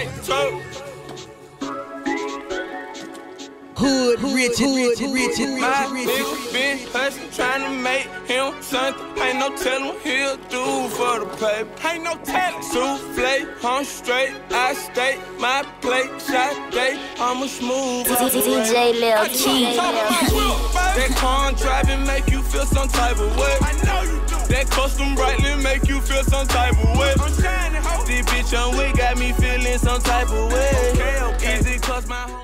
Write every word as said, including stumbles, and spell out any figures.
like Turk. Hood, rich, rich, rich, rich, My rich, nigga been hustling, trying to make him something. Ain't no telling what he'll do for the paper. Ain't no telling. Souffle, I'm straight, I stay. My plate, shot day, I'm a smooth D J Lil Key. That car driving make you feel some type of way. I know you do. That custom brightly make you feel some type of way. I'm shining, ho. This bitch on way got me feeling some type of way. Okay, okay. Easy cause my